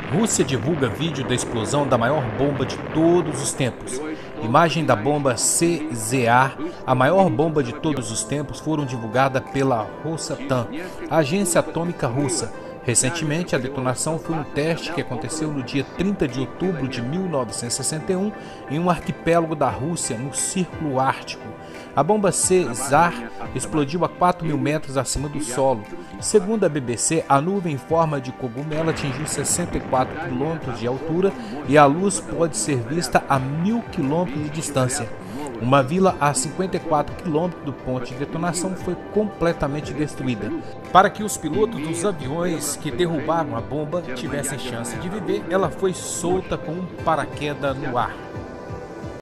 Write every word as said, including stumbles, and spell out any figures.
Rússia divulga vídeo da explosão da maior bomba de todos os tempos. Imagem da bomba C Z A, a maior bomba de todos os tempos, foram divulgadas pela Rosatom, a agência atômica russa. Recentemente, a detonação foi um teste que aconteceu no dia trinta de outubro de mil novecentos e sessenta e um em um arquipélago da Rússia, no Círculo Ártico. A bomba C Z A explodiu a quatro mil metros acima do solo. Segundo a B B C, a nuvem em forma de cogumelo atingiu sessenta e quatro quilômetros de altura e a luz pode ser vista a mil quilômetros de distância. Uma vila a cinquenta e quatro quilômetros do ponto de detonação foi completamente destruída. Para que os pilotos dos aviões que derrubaram a bomba tivessem chance de viver, ela foi solta com um paraquedas no ar.